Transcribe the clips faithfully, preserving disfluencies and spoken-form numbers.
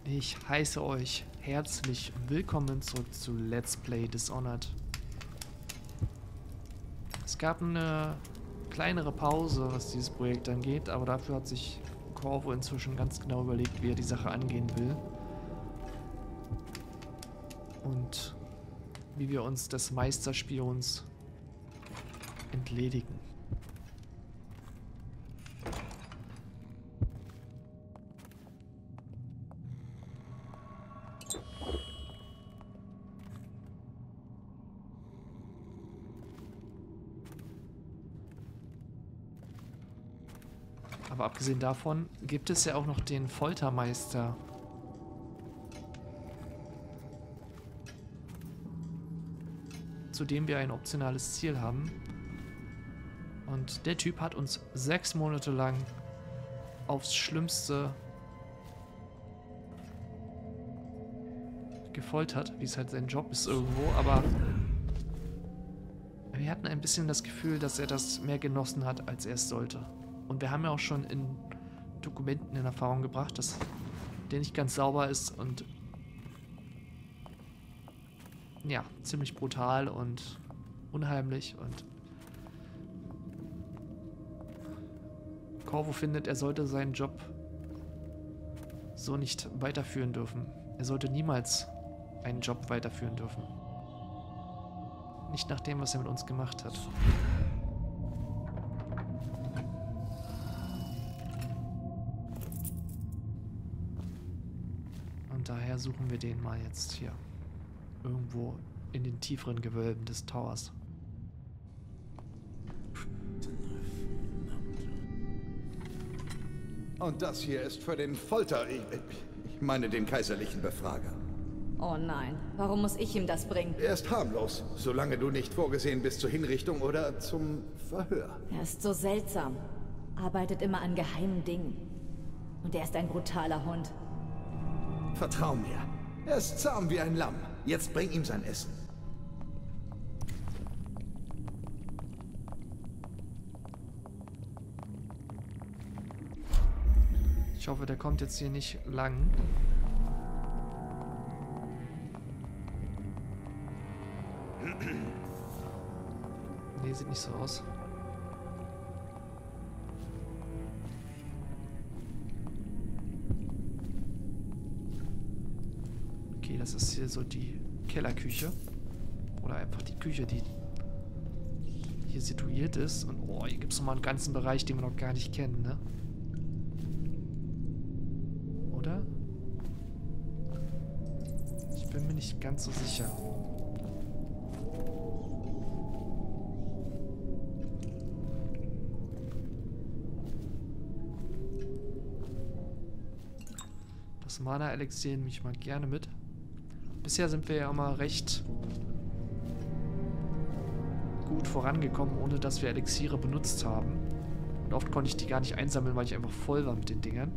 Ich heiße euch herzlich willkommen zurück zu Let's Play Dishonored. Es gab eine kleinere Pause, was dieses Projekt angeht, aber dafür hat sich Corvo inzwischen ganz genau überlegt, wie er die Sache angehen will. Und wie wir uns des Meisterspions entledigen. Aber abgesehen davon gibt es ja auch noch den Foltermeister. Zu dem wir ein optionales Ziel haben. Und der Typ hat uns sechs Monate lang aufs Schlimmste gefoltert, wie es halt sein Job ist irgendwo, aber wir hatten ein bisschen das Gefühl, dass er das mehr genossen hat, als er es sollte. Und wir haben ja auch schon in Dokumenten in Erfahrung gebracht, dass der nicht ganz sauber ist und ja, ziemlich brutal und unheimlich. Und Corvo findet, er sollte seinen Job so nicht weiterführen dürfen. Er sollte niemals einen Job weiterführen dürfen. Nicht nach dem, was er mit uns gemacht hat. Und daher suchen wir den mal jetzt hier. Irgendwo in den tieferen Gewölben des Towers. Und das hier ist für den Folter... Ich, ich meine den kaiserlichen Befrager. Oh nein, warum muss ich ihm das bringen? Er ist harmlos, solange du nicht vorgesehen bist zur Hinrichtung oder zum Verhör. Er ist so seltsam, arbeitet immer an geheimen Dingen. Und er ist ein brutaler Hund. Vertrau mir, er ist zahm wie ein Lamm. Jetzt bring ihm sein Essen. Ich hoffe, der kommt jetzt hier nicht lang. Nee, sieht nicht so aus. Okay, das ist hier so die Kellerküche. Oder einfach die Küche, die hier situiert ist. Und oh, hier gibt es nochmal einen ganzen Bereich, den wir noch gar nicht kennen, ne? Oder? Ich bin mir nicht ganz so sicher. Das Mana-Elixier nehme ich mal gerne mit. Bisher sind wir ja immer recht gut vorangekommen, ohne dass wir Elixiere benutzt haben. Und oft konnte ich die gar nicht einsammeln, weil ich einfach voll war mit den Dingern.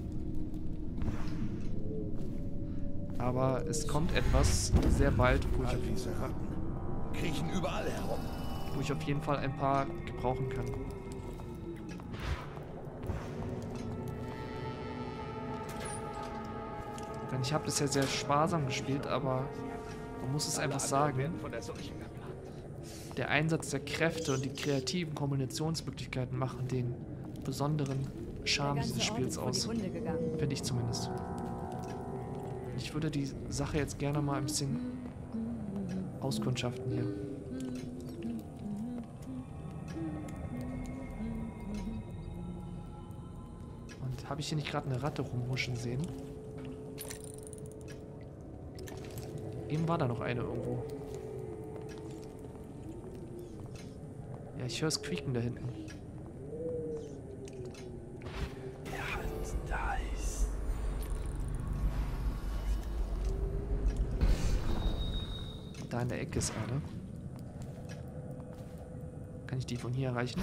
Aber es kommt etwas sehr bald, wo ich, All diese Ratten kriechen überall herum. wo ich auf jeden Fall ein paar gebrauchen kann. Denn ich habe bisher sehr sparsam gespielt, aber man muss es einfach sagen, der Einsatz der Kräfte und die kreativen Kombinationsmöglichkeiten machen den besonderen Charme dieses Spiels aus. Finde ich zumindest. Ich würde die Sache jetzt gerne mal ein bisschen auskundschaften hier. Und habe ich hier nicht gerade eine Ratte rumhuschen sehen? Eben war da noch eine irgendwo. Ja, ich höre es quieken da hinten. Der Hand da ist. Da in der Ecke ist eine. Kann ich die von hier erreichen?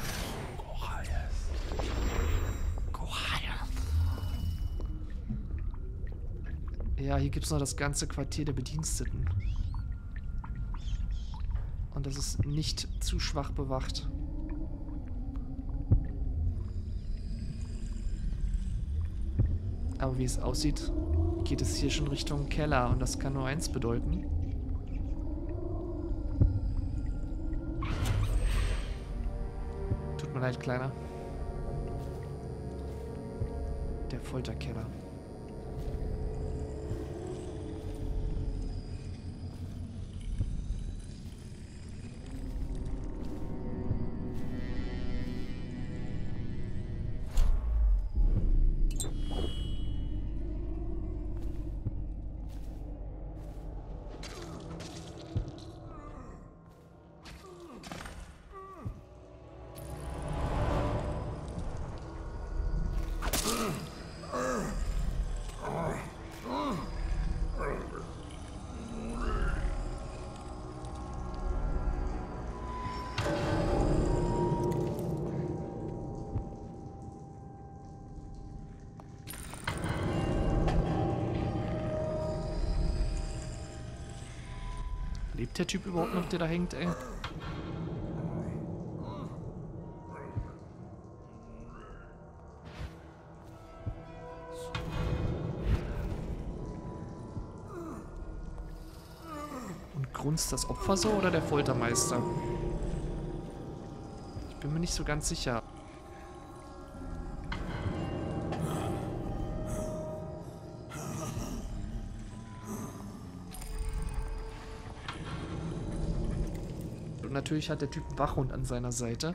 Ja, hier gibt es noch das ganze Quartier der Bediensteten. Und das ist nicht zu schwach bewacht. Aber wie es aussieht, geht es hier schon Richtung Keller und das kann nur eins bedeuten. Tut mir leid, Kleiner. Der Folterkeller. Lebt der Typ überhaupt noch, der da hängt, ey? Und grunzt das Opfer so oder der Foltermeister? Ich bin mir nicht so ganz sicher. Und natürlich hat der Typ einen Wachhund an seiner Seite.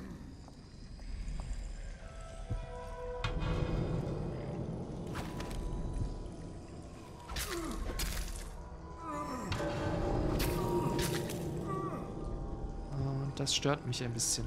Und das stört mich ein bisschen.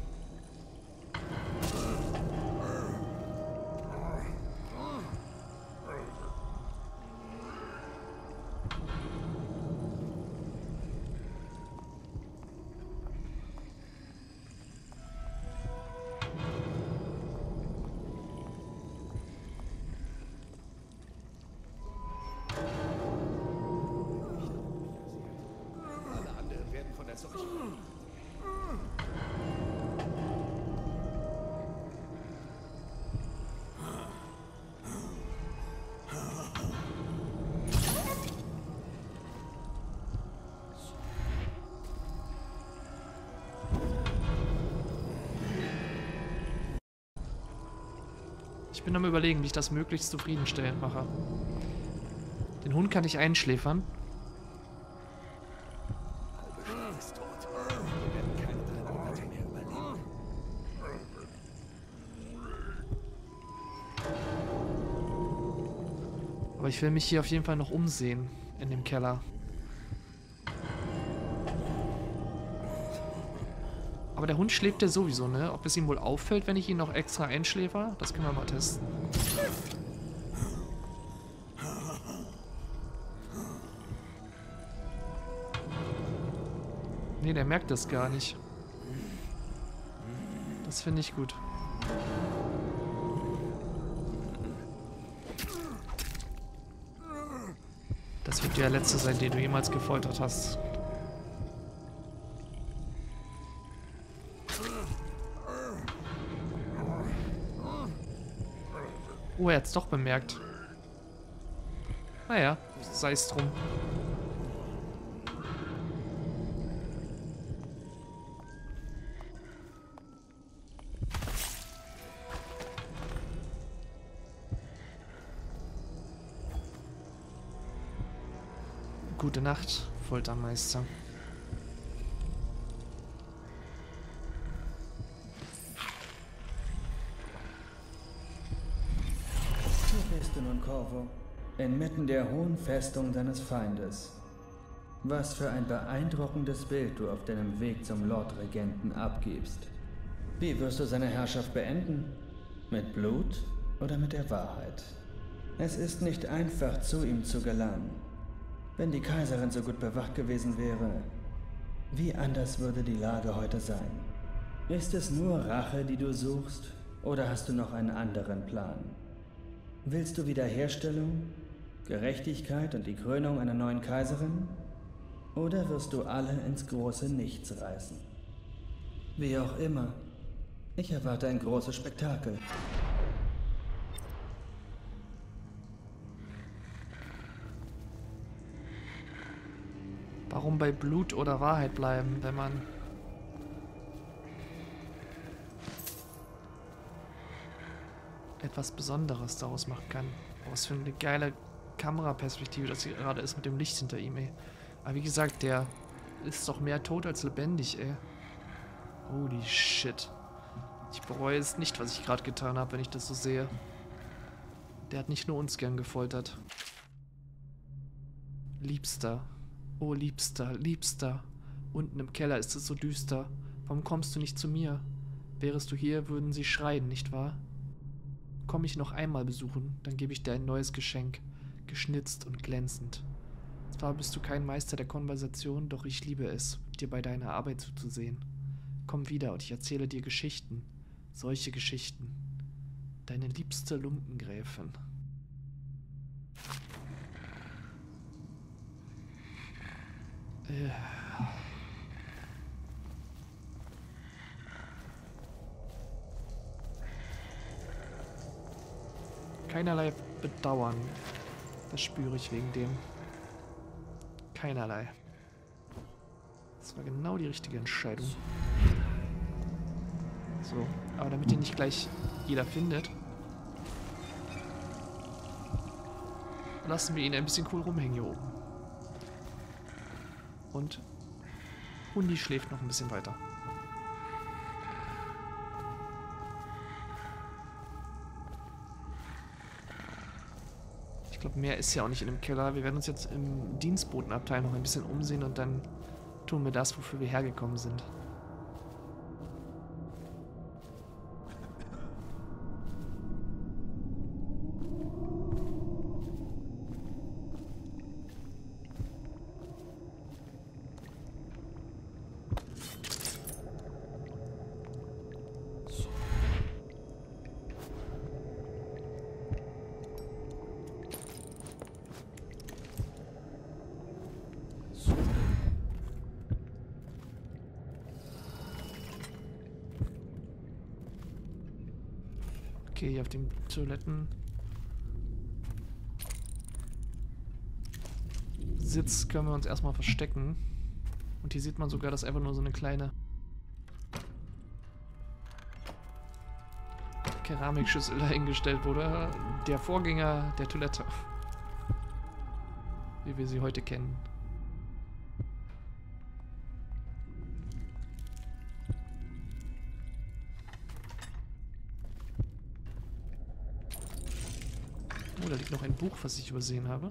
Ich bin am Überlegen, wie ich das möglichst zufriedenstellend mache. Den Hund kann ich einschläfern. Aber ich will mich hier auf jeden Fall noch umsehen in dem Keller. Aber der Hund schläft ja sowieso, ne? Ob es ihm wohl auffällt, wenn ich ihn noch extra einschläfer? Das können wir mal testen. Ne, der merkt das gar nicht. Das finde ich gut. Das wird der letzte sein, den du jemals gefoltert hast. Oh, er hat's doch bemerkt. Naja, sei es drum. Gute Nacht, Foltermeister. Hier bist du nun, Corvo, inmitten der hohen Festung deines Feindes. Was für ein beeindruckendes Bild du auf deinem Weg zum Lordregenten abgibst. Wie wirst du seine Herrschaft beenden? Mit Blut oder mit der Wahrheit? Es ist nicht einfach, zu ihm zu gelangen. Wenn die Kaiserin so gut bewacht gewesen wäre, wie anders würde die Lage heute sein? Ist es nur Rache, die du suchst, oder hast du noch einen anderen Plan? Willst du Wiederherstellung, Gerechtigkeit und die Krönung einer neuen Kaiserin? Oder wirst du alle ins große Nichts reißen? Wie auch immer, ich erwarte ein großes Spektakel. Warum bei Blut oder Wahrheit bleiben, wenn man etwas Besonderes daraus machen kann? Was für eine geile Kameraperspektive das hier gerade ist mit dem Licht hinter ihm, ey. Aber wie gesagt, der ist doch mehr tot als lebendig, ey. Holy shit. Ich bereue es nicht, was ich gerade getan habe, wenn ich das so sehe. Der hat nicht nur uns gern gefoltert. Liebster. Oh, Liebster, Liebster. Unten im Keller ist es so düster. Warum kommst du nicht zu mir? Wärest du hier, würden sie schreien, nicht wahr? Komm mich noch einmal besuchen, dann gebe ich dir ein neues Geschenk. Geschnitzt und glänzend. Zwar bist du kein Meister der Konversation, doch ich liebe es, dir bei deiner Arbeit zuzusehen. Komm wieder und ich erzähle dir Geschichten. Solche Geschichten. Deine liebste Lumpengräfin. Äh. Keinerlei Bedauern. Das spüre ich wegen dem. Keinerlei. Das war genau die richtige Entscheidung. So, aber damit ihn nicht gleich jeder findet, lassen wir ihn ein bisschen cool rumhängen hier oben. Und Hundi schläft noch ein bisschen weiter. Ich glaube, mehr ist ja auch nicht in dem Keller. Wir werden uns jetzt im Dienstbotenabteil noch ein bisschen umsehen und dann tun wir das, wofür wir hergekommen sind. Okay, hier auf den Toiletten Sitz können wir uns erstmal verstecken. Und hier sieht man sogar, dass einfach nur so eine kleine Keramikschüssel dahingestellt wurde. Der Vorgänger der Toilette. Wie wir sie heute kennen. Oh, da liegt noch ein Buch, was ich übersehen habe.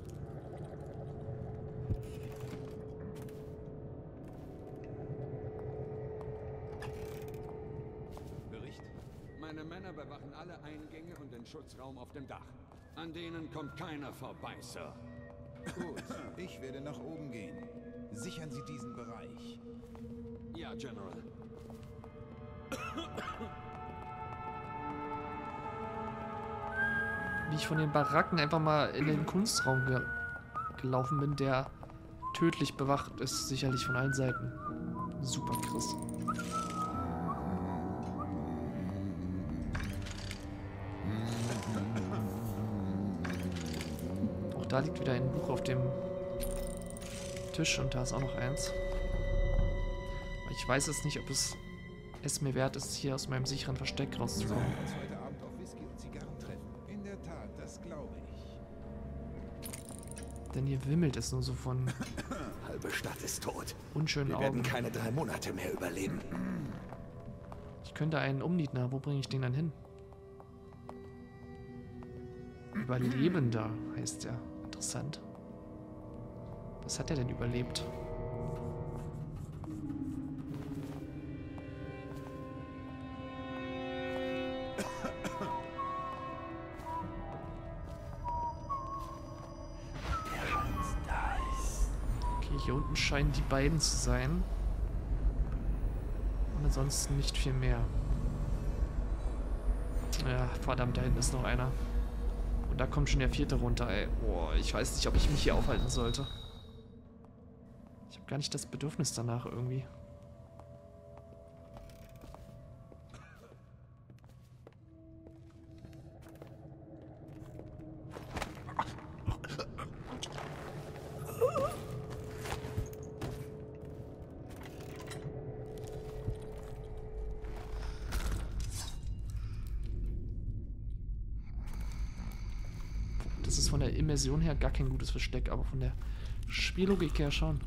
Bericht. Meine Männer bewachen alle Eingänge und den Schutzraum auf dem Dach. An denen kommt keiner vorbei, Sir. Gut, ich werde nach oben gehen. Sichern Sie diesen Bereich. Ja, General. Wie ich von den Baracken einfach mal in den Kunstraum ge gelaufen bin, der tödlich bewacht ist, sicherlich von allen Seiten. Super, Chris. Auch da liegt wieder ein Buch auf dem Tisch und da ist auch noch eins. Aber ich weiß jetzt nicht, ob es es mir wert ist, hier aus meinem sicheren Versteck rauszukommen. Heute Abend auf Whisky und Zigarren treffen. In der Tat, das glaube ich. Denn hier wimmelt es nur so von Halbe Stadt ist tot. unschönen Wir Augen. werden keine drei Monate mehr überleben. Ich könnte einen umnieten, wo bringe ich den dann hin? Überlebender heißt er. Interessant. Was hat er denn überlebt? Okay, hier unten scheinen die beiden zu sein. Und ansonsten nicht viel mehr. Ja, verdammt, da hinten ist noch einer. Und da kommt schon der vierte runter, ey. Boah, ich weiß nicht, ob ich mich hier aufhalten sollte. Ich habe gar nicht das Bedürfnis danach irgendwie. Das ist von der Immersion her gar kein gutes Versteck, aber von der Spiellogik her schon.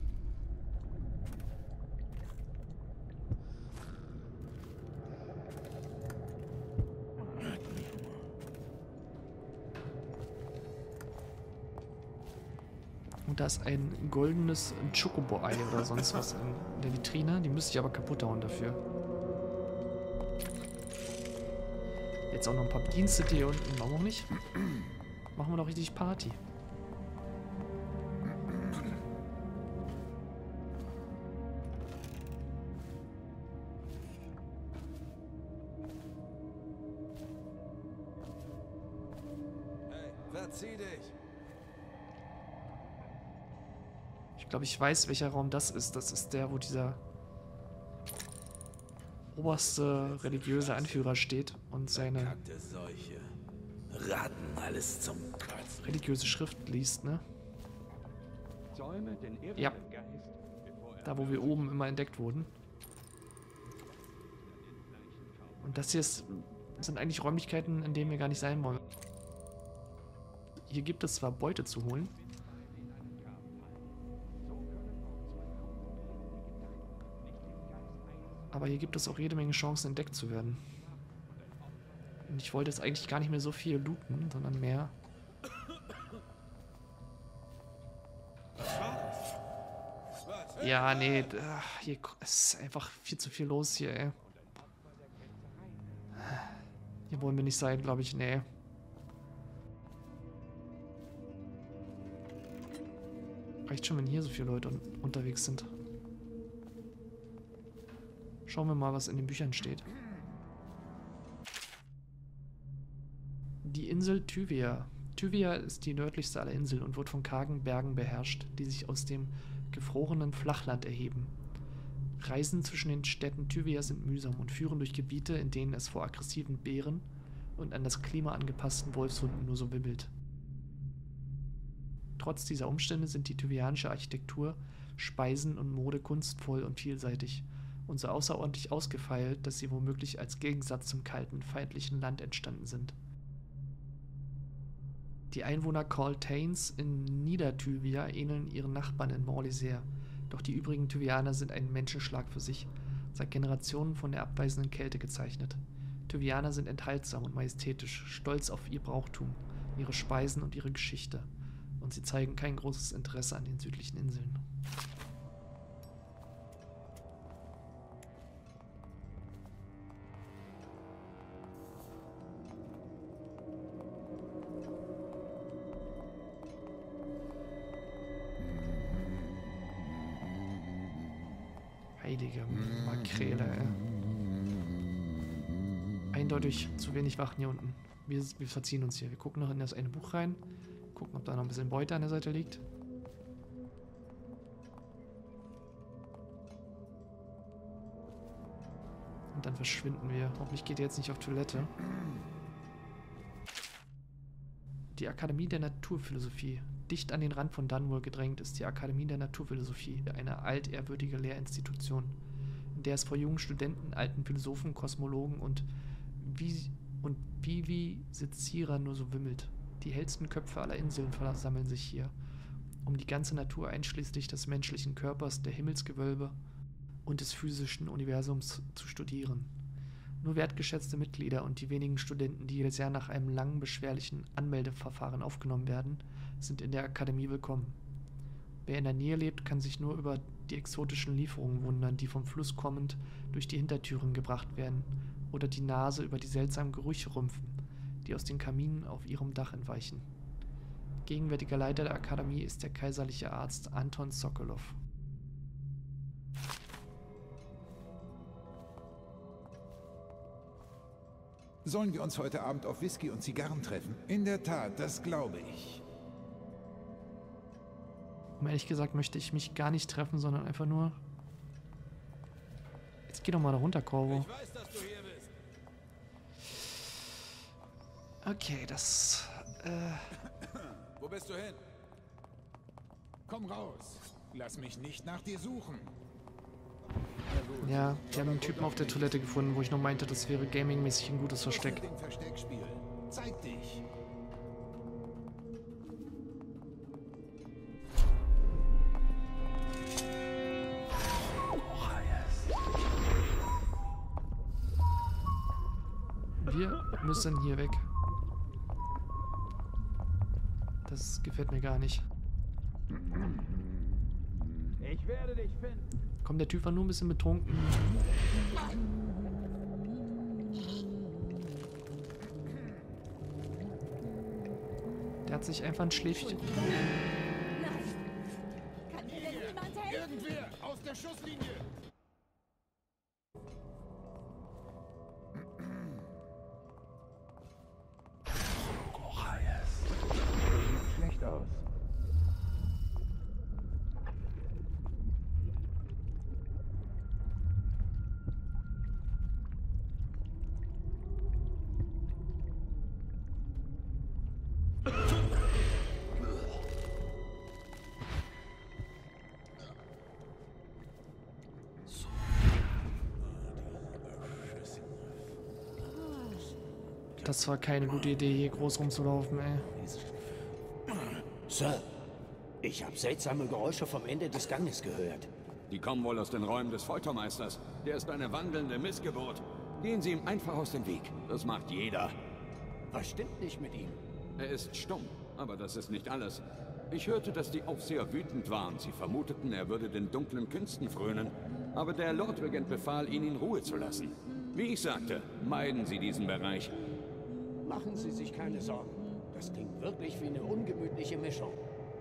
Und da ist ein goldenes Chocobo-Ei oder sonst was in der Vitrine. Die müsste ich aber kaputt hauen dafür. Jetzt auch noch ein paar Bedienstete hier unten. Warum auch nicht? Machen wir doch richtig Party. Hey, verzieh dich! Ich glaube, ich weiß, welcher Raum das ist. Das ist der, wo dieser oberste religiöse Anführer steht und seine Verkackte Seuche. Ratten alles zum Kotzen. religiöse Schrift liest, ne? Säume den irrenden Ja. Geist, bevor er Da, wo wir oben immer entdeckt wurden. Und das hier ist, sind eigentlich Räumlichkeiten, in denen wir gar nicht sein wollen. Hier gibt es zwar Beute zu holen. Aber hier gibt es auch jede Menge Chancen, entdeckt zu werden. Und ich wollte jetzt eigentlich gar nicht mehr so viel looten, sondern mehr... Ja, nee, ach, hier ist einfach viel zu viel los hier, ey. Hier wollen wir nicht sein, glaube ich, nee. Reicht schon, wenn hier so viele Leute un unterwegs sind. Schauen wir mal, was in den Büchern steht. Die Insel Thyvia. Thyvia ist die nördlichste aller Inseln und wird von kargen Bergen beherrscht, die sich aus dem gefrorenen Flachland erheben. Reisen zwischen den Städten Thyvia sind mühsam und führen durch Gebiete, in denen es vor aggressiven Bären und an das Klima angepassten Wolfshunden nur so wimmelt. Trotz dieser Umstände sind die thyvianische Architektur, Speisen und Mode kunstvoll und vielseitig und so außerordentlich ausgefeilt, dass sie womöglich als Gegensatz zum kalten, feindlichen Land entstanden sind. Die Einwohner Coltanes in Niederthyvia ähneln ihren Nachbarn in Morley sehr, doch die übrigen Thyvianer sind ein Menschenschlag für sich, seit Generationen von der abweisenden Kälte gezeichnet. Thyvianer sind enthaltsam und majestätisch, stolz auf ihr Brauchtum, ihre Speisen und ihre Geschichte, und sie zeigen kein großes Interesse an den südlichen Inseln. Heilige Makrele, ey. Eindeutig zu wenig Wachen hier unten. Wir, wir verziehen uns hier. Wir gucken noch in das eine Buch rein. Gucken, ob da noch ein bisschen Beute an der Seite liegt. Und dann verschwinden wir. Hoffentlich geht er jetzt nicht auf Toilette. Die Akademie der Naturphilosophie. Dicht an den Rand von Dunwall gedrängt ist die Akademie der Naturphilosophie, eine altehrwürdige Lehrinstitution, in der es vor jungen Studenten, alten Philosophen, Kosmologen und, Vi und Vivisezierern nur so wimmelt. Die hellsten Köpfe aller Inseln versammeln sich hier, um die ganze Natur einschließlich des menschlichen Körpers, der Himmelsgewölbe und des physischen Universums zu studieren. Nur wertgeschätzte Mitglieder und die wenigen Studenten, die jedes Jahr nach einem langen, beschwerlichen Anmeldeverfahren aufgenommen werden, sind in der Akademie willkommen. Wer in der Nähe lebt, kann sich nur über die exotischen Lieferungen wundern, die vom Fluss kommend durch die Hintertüren gebracht werden, oder die Nase über die seltsamen Gerüche rümpfen, die aus den Kaminen auf ihrem Dach entweichen. Gegenwärtiger Leiter der Akademie ist der kaiserliche Arzt Anton Sokolov. Sollen wir uns heute Abend auf Whisky und Zigarren treffen? In der Tat, das glaube ich. Um ehrlich gesagt möchte ich mich gar nicht treffen, sondern einfach nur... Jetzt geh doch mal da runter, Corvo. Ich weiß, dass du hier bist. Okay, das... Äh... Wo bist du hin? Komm raus. Lass mich nicht nach dir suchen. Ja, die haben einen Typen auf der Toilette gefunden, wo ich noch meinte, das wäre gamingmäßig ein gutes Versteck. Den Versteckspiel. Zeig dich. müssen hier weg. Das gefällt mir gar nicht. Ich werde dich finden. Komm, der Typ war nur ein bisschen betrunken. Der hat sich einfach ein Schläfchen. Nein! Kann mir denn niemand helfen? Irgendwer aus der Schusslinie! Sieht schlecht aus. Das war keine gute Idee, hier groß rumzulaufen, ey. Sir, ich habe seltsame Geräusche vom Ende des Ganges gehört. Die kommen wohl aus den Räumen des Foltermeisters. Der ist eine wandelnde Missgeburt. Gehen Sie ihm einfach aus dem Weg. Das macht jeder. Was stimmt nicht mit ihm? Er ist stumm, aber das ist nicht alles. Ich hörte, dass die Aufseher wütend waren. Sie vermuteten, er würde den dunklen Künsten frönen. Aber der Lordregent befahl, ihn in Ruhe zu lassen. Wie ich sagte, meiden Sie diesen Bereich. Machen Sie sich keine Sorgen. Das klingt wirklich wie eine ungemütliche Mischung.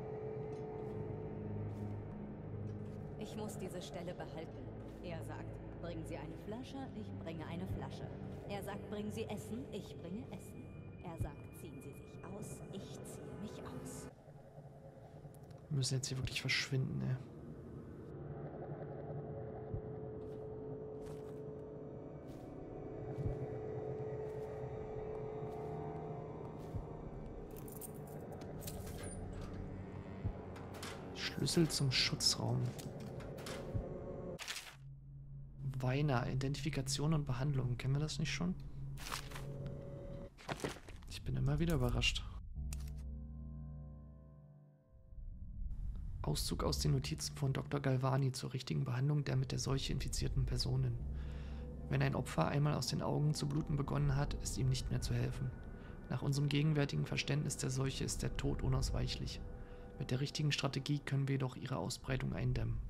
Ich muss diese Stelle behalten. Er sagt, bringen Sie eine Flasche, ich bringe eine Flasche. Er sagt, bringen Sie Essen, ich bringe Essen. Er sagt, ziehen Sie sich aus, ich ziehe mich aus. Wir müssen jetzt hier wirklich verschwinden, ey. Schlüssel zum Schutzraum. Weiner, Identifikation und Behandlung. Kennen wir das nicht schon? Ich bin immer wieder überrascht. Auszug aus den Notizen von Doktor Galvani zur richtigen Behandlung der mit der Seuche infizierten Personen. Wenn ein Opfer einmal aus den Augen zu bluten begonnen hat, ist ihm nicht mehr zu helfen. Nach unserem gegenwärtigen Verständnis der Seuche ist der Tod unausweichlich. Mit der richtigen Strategie können wir jedoch ihre Ausbreitung eindämmen.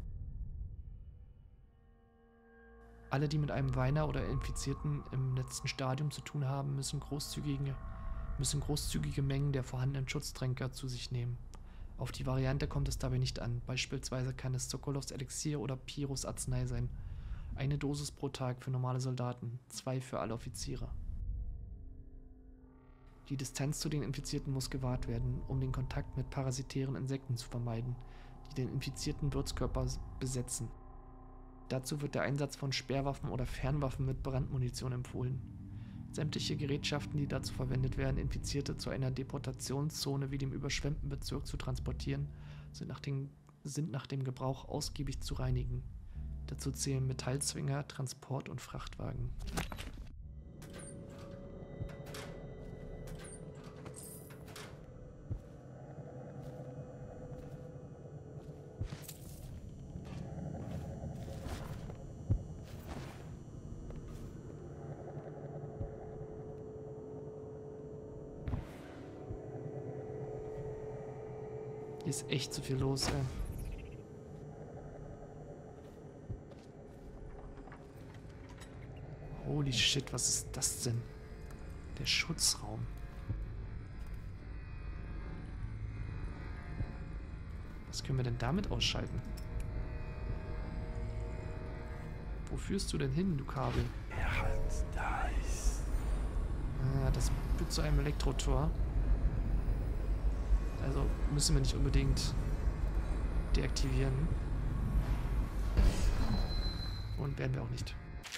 Alle, die mit einem Weiner oder Infizierten im letzten Stadium zu tun haben, müssen großzügige, müssen großzügige Mengen der vorhandenen Schutztränke zu sich nehmen. Auf die Variante kommt es dabei nicht an. Beispielsweise kann es Sokolovs Elixier oder Piros Arznei sein. Eine Dosis pro Tag für normale Soldaten, zwei für alle Offiziere. Die Distanz zu den Infizierten muss gewahrt werden, um den Kontakt mit parasitären Insekten zu vermeiden, die den infizierten Wirtskörper besetzen. Dazu wird der Einsatz von Sperrwaffen oder Fernwaffen mit Brandmunition empfohlen. Sämtliche Gerätschaften, die dazu verwendet werden, Infizierte zu einer Deportationszone wie dem überschwemmten Bezirk zu transportieren, sind nach dem, sind nach dem Gebrauch ausgiebig zu reinigen. Dazu zählen Metallzwinger, Transport- und Frachtwagen. Hier ist echt zu viel los, ey. Holy shit, was ist das denn? Der Schutzraum. Was können wir denn damit ausschalten? Wo führst du denn hin, du Kabel? Er hat Dice. Ah, das führt zu einem Elektrotor. Also müssen wir nicht unbedingt deaktivieren. Und werden wir auch nicht.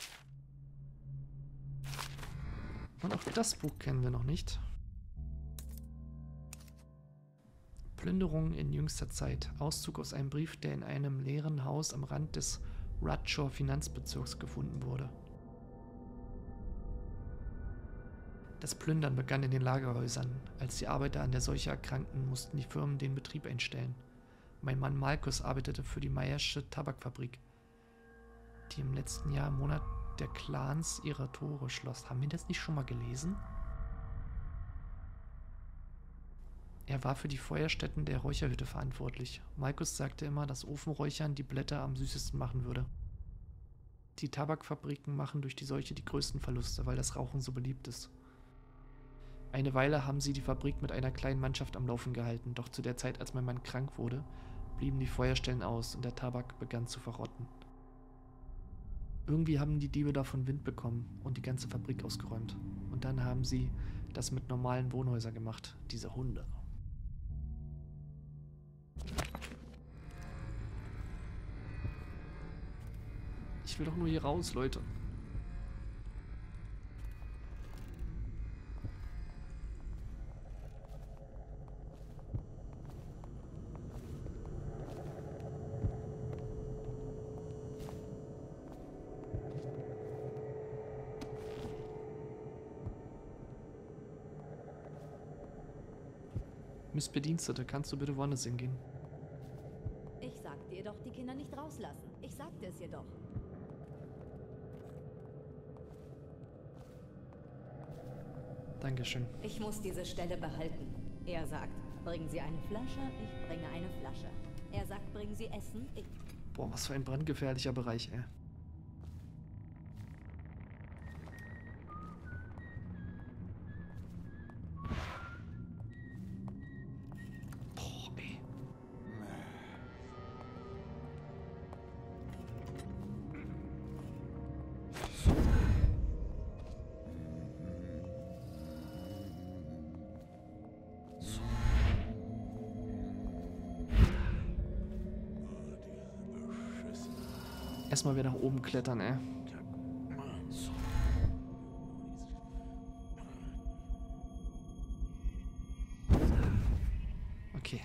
Und auch das Buch kennen wir noch nicht. Plünderungen in jüngster Zeit. Auszug aus einem Brief, der in einem leeren Haus am Rand des Rutshore Finanzbezirks gefunden wurde. Das Plündern begann in den Lagerhäusern. Als die Arbeiter an der Seuche erkrankten, mussten die Firmen den Betrieb einstellen. Mein Mann Markus arbeitete für die Meyersche Tabakfabrik, die im letzten Jahr im Monat der Clans ihre Tore schloss. Haben wir das nicht schon mal gelesen? Er war für die Feuerstätten der Räucherhütte verantwortlich. Markus sagte immer, dass Ofenräuchern die Blätter am süßesten machen würde. Die Tabakfabriken machen durch die Seuche die größten Verluste, weil das Rauchen so beliebt ist. Eine Weile haben sie die Fabrik mit einer kleinen Mannschaft am Laufen gehalten, doch zu der Zeit, als mein Mann krank wurde, blieben die Feuerstellen aus und der Tabak begann zu verrotten. Irgendwie haben die Diebe davon Wind bekommen und die ganze Fabrik ausgeräumt. Und dann haben sie das mit normalen Wohnhäusern gemacht, diese Hunde. Ich will doch nur hier raus, Leute. Miss Bedienstete, kannst du bitte woanders hingehen? Ich sagte ihr doch, die Kinder nicht rauslassen. Ich sagte es ihr doch. Dankeschön. Ich muss diese Stelle behalten. Er sagt, bringen Sie eine Flasche, ich bringe eine Flasche. Er sagt, bringen Sie Essen, ich... Boah, was für ein brandgefährlicher Bereich, ey. Boah, ey. Erstmal wieder nach oben klettern, ey. Okay.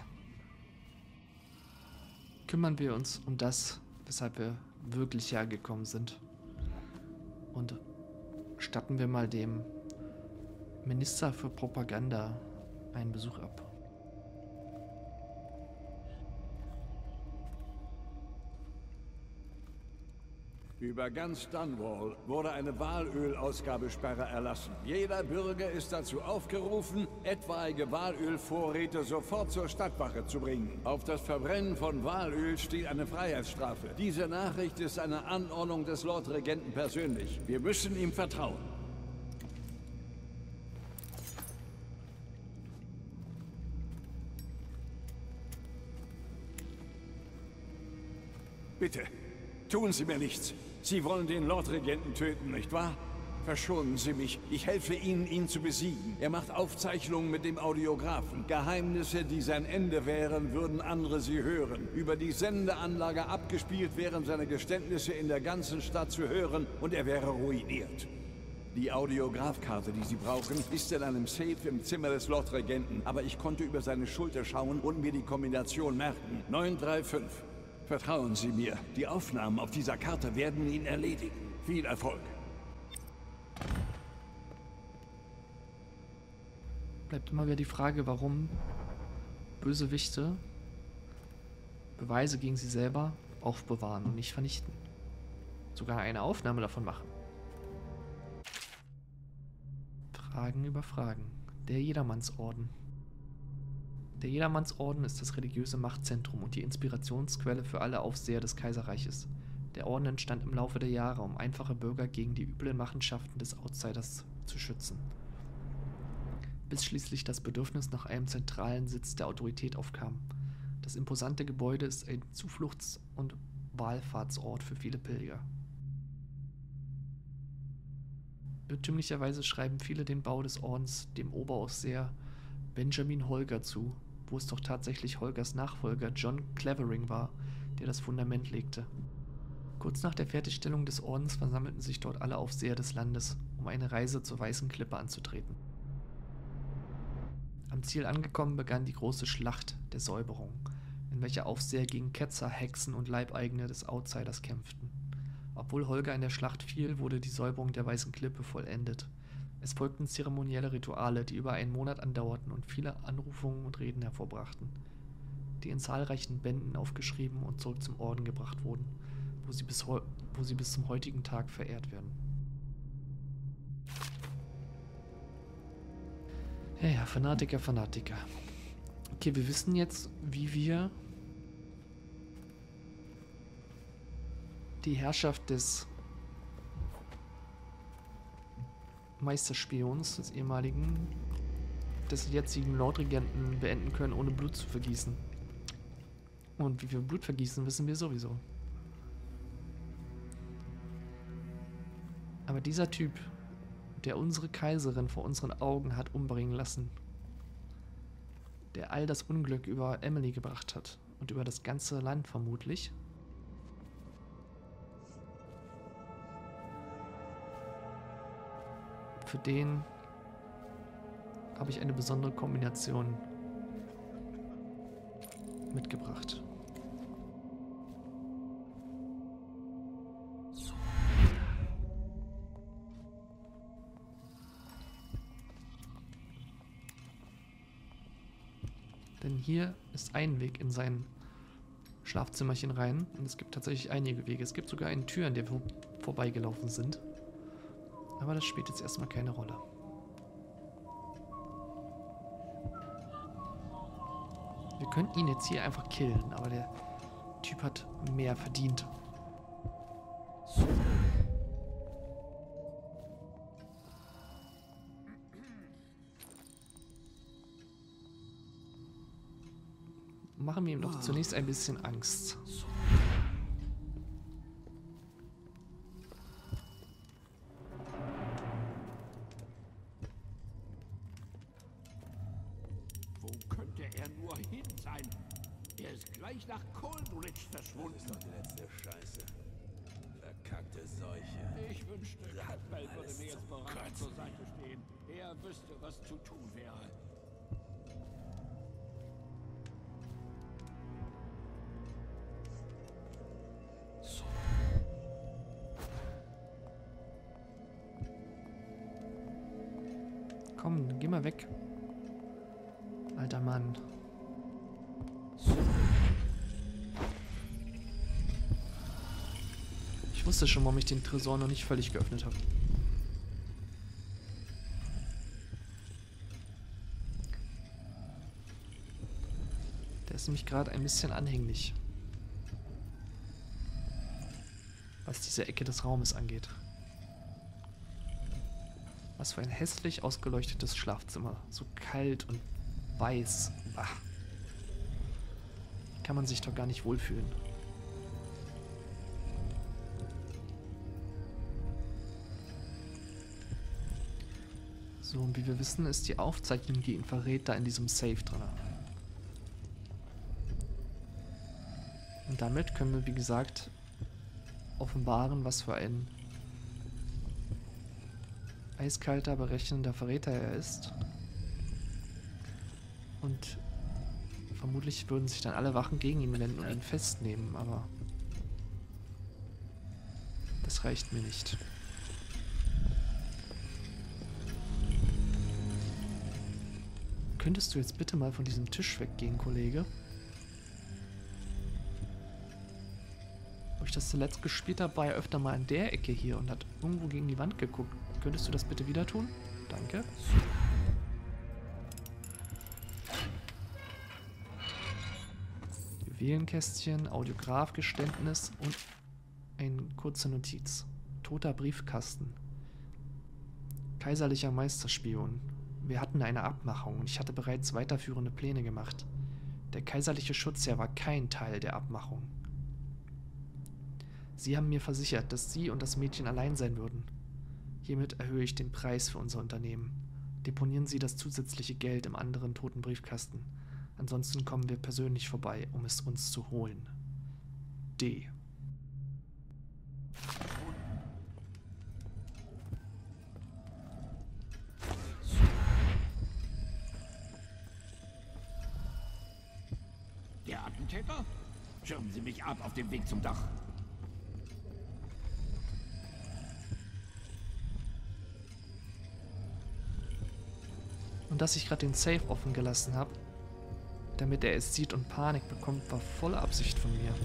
Kümmern wir uns um das, weshalb wir wirklich hergekommen sind. Und statten wir mal dem Minister für Propaganda einen Besuch ab. Über ganz Dunwall wurde eine Walölausgabesperre erlassen. Jeder Bürger ist dazu aufgerufen, etwaige Walölvorräte sofort zur Stadtwache zu bringen. Auf das Verbrennen von Walöl steht eine Freiheitsstrafe. Diese Nachricht ist eine Anordnung des Lordregenten persönlich. Wir müssen ihm vertrauen. Bitte, tun Sie mir nichts. Sie wollen den Lordregenten töten, nicht wahr? Verschonen Sie mich. Ich helfe Ihnen, ihn zu besiegen. Er macht Aufzeichnungen mit dem Audiographen. Geheimnisse, die sein Ende wären, würden andere sie hören. Über die Sendeanlage abgespielt wären seine Geständnisse in der ganzen Stadt zu hören und er wäre ruiniert. Die Audiographkarte, die Sie brauchen, ist in einem Safe im Zimmer des Lordregenten. Aber ich konnte über seine Schulter schauen und mir die Kombination merken. neun drei fünf. Vertrauen Sie mir, die Aufnahmen auf dieser Karte werden ihn erledigen. Viel Erfolg. Bleibt immer wieder die Frage, warum Bösewichte Beweise gegen sie selber aufbewahren und nicht vernichten. Sogar eine Aufnahme davon machen. Fragen über Fragen. Der Jedermannsorden. Der Jedermannsorden ist das religiöse Machtzentrum und die Inspirationsquelle für alle Aufseher des Kaiserreiches. Der Orden entstand im Laufe der Jahre, um einfache Bürger gegen die üblen Machenschaften des Outsiders zu schützen. Bis schließlich das Bedürfnis nach einem zentralen Sitz der Autorität aufkam. Das imposante Gebäude ist ein Zufluchts- und Wallfahrtsort für viele Pilger. Irrtümlicherweise schreiben viele den Bau des Ordens dem Oberaufseher Benjamin Holger zu, wo es doch tatsächlich Holgers Nachfolger John Clavering war, der das Fundament legte. Kurz nach der Fertigstellung des Ordens versammelten sich dort alle Aufseher des Landes, um eine Reise zur Weißen Klippe anzutreten. Am Ziel angekommen begann die große Schlacht der Säuberung, in welcher Aufseher gegen Ketzer, Hexen und Leibeigene des Outsiders kämpften. Obwohl Holger in der Schlacht fiel, wurde die Säuberung der Weißen Klippe vollendet. Es folgten zeremonielle Rituale, die über einen Monat andauerten und viele Anrufungen und Reden hervorbrachten, die in zahlreichen Bänden aufgeschrieben und zurück zum Orden gebracht wurden, wo sie bis, wo sie bis zum heutigen Tag verehrt werden. Ja, ja, Fanatiker, Fanatiker. Okay, wir wissen jetzt, wie wir die Herrschaft des Meisterspions, des ehemaligen, des jetzigen Lordregenten beenden können, ohne Blut zu vergießen. Und wie wir Blut vergießen, wissen wir sowieso. Aber dieser Typ, der unsere Kaiserin vor unseren Augen hat umbringen lassen, der all das Unglück über Emily gebracht hat und über das ganze Land vermutlich, für den habe ich eine besondere Kombination mitgebracht. Denn hier ist ein Weg in sein Schlafzimmerchen rein und es gibt tatsächlich einige Wege. Es gibt sogar eine Tür, an der wir vorbeigelaufen sind. Aber das spielt jetzt erstmal keine Rolle. Wir könnten ihn jetzt hier einfach killen, aber der Typ hat mehr verdient. Machen wir ihm doch zunächst ein bisschen Angst. Wo könnte er nur hin sein? Er ist gleich nach Coldridge verschwunden. Das ist doch die letzte Scheiße. Verkackte Seuche. Ich wünschte, Campbell würde mir jetzt bereit zur Seite stehen. Er wüsste, was zu tun wäre. Komm, geh mal weg. Alter Mann. Ich wusste schon, warum ich den Tresor noch nicht völlig geöffnet habe. Der ist nämlich gerade ein bisschen anhänglich. Was diese Ecke des Raumes angeht. Was für ein hässlich ausgeleuchtetes Schlafzimmer. So kalt und weiß. Bah. Kann man sich doch gar nicht wohlfühlen. So, und wie wir wissen, ist die Aufzeichnung, die ihn verrät, da in diesem Safe drin. Und damit können wir, wie gesagt, offenbaren, was für ein eiskalter, berechnender Verräter er ist. Und vermutlich würden sich dann alle Wachen gegen ihn wenden und ihn festnehmen, aber das reicht mir nicht. Könntest du jetzt bitte mal von diesem Tisch weggehen, Kollege? Wo ich das zuletzt gespielt habe, war er öfter mal an der Ecke hier und hat irgendwo gegen die Wand geguckt. Könntest du das bitte wieder tun? Danke. Juwelenkästchen, Audiografgeständnis und eine kurze Notiz. Toter Briefkasten. Kaiserlicher Meisterspion. Wir hatten eine Abmachung und ich hatte bereits weiterführende Pläne gemacht. Der kaiserliche Schutzherr war kein Teil der Abmachung. Sie haben mir versichert, dass Sie und das Mädchen allein sein würden. Hiermit erhöhe ich den Preis für unser Unternehmen. Deponieren Sie das zusätzliche Geld im anderen toten Briefkasten. Ansonsten kommen wir persönlich vorbei, um es uns zu holen. D. Der Attentäter? Schirmen Sie mich ab auf dem Weg zum Dach. Und dass ich gerade den Safe offen gelassen habe, damit er es sieht und Panik bekommt, war volle Absicht von mir.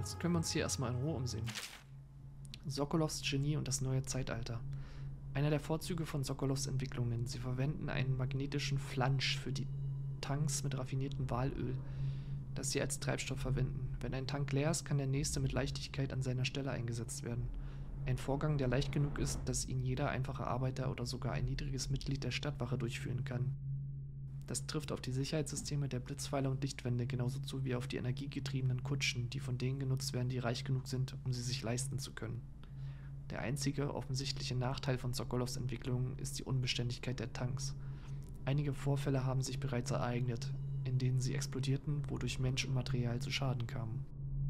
Jetzt können wir uns hier erstmal in Ruhe umsehen. Sokolovs Genie und das neue Zeitalter. Einer der Vorzüge von Sokolovs Entwicklungen. Sie verwenden einen magnetischen Flansch für die Tanks mit raffiniertem Walöl, das sie als Treibstoff verwenden. Wenn ein Tank leer ist, kann der nächste mit Leichtigkeit an seiner Stelle eingesetzt werden. Ein Vorgang, der leicht genug ist, dass ihn jeder einfache Arbeiter oder sogar ein niedriges Mitglied der Stadtwache durchführen kann. Das trifft auf die Sicherheitssysteme der Blitzpfeiler und Lichtwände genauso zu wie auf die energiegetriebenen Kutschen, die von denen genutzt werden, die reich genug sind, um sie sich leisten zu können. Der einzige offensichtliche Nachteil von Sokolovs Entwicklung ist die Unbeständigkeit der Tanks. Einige Vorfälle haben sich bereits ereignet, in denen sie explodierten, wodurch Mensch und Material zu Schaden kamen.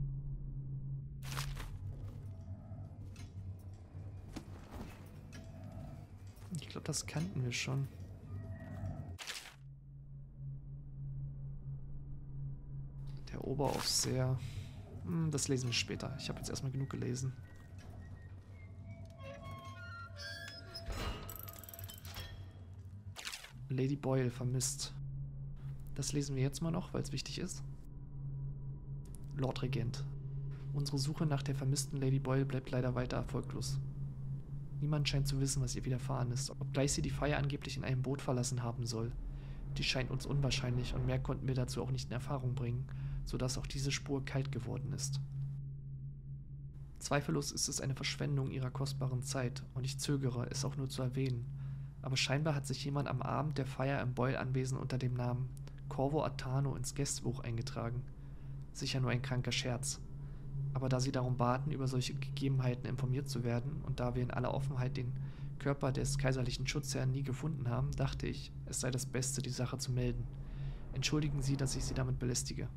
Ich glaube, das kannten wir schon. Der Oberaufseher. Hm, das lesen wir später. Ich habe jetzt erstmal genug gelesen. Lady Boyle vermisst. Das lesen wir jetzt mal noch, weil es wichtig ist. Lord Regent. Unsere Suche nach der vermissten Lady Boyle bleibt leider weiter erfolglos. Niemand scheint zu wissen, was ihr widerfahren ist, obgleich sie die Feier angeblich in einem Boot verlassen haben soll. Dies scheint uns unwahrscheinlich und mehr konnten wir dazu auch nicht in Erfahrung bringen, sodass auch diese Spur kalt geworden ist. Zweifellos ist es eine Verschwendung ihrer kostbaren Zeit und ich zögere, es auch nur zu erwähnen. Aber scheinbar hat sich jemand am Abend der Feier im Boyle-Anwesen unter dem Namen Corvo Attano ins Gästebuch eingetragen. Sicher nur ein kranker Scherz. Aber da sie darum baten, über solche Gegebenheiten informiert zu werden und da wir in aller Offenheit den Körper des kaiserlichen Schutzherrn nie gefunden haben, dachte ich, es sei das Beste, die Sache zu melden. Entschuldigen Sie, dass ich Sie damit belästige.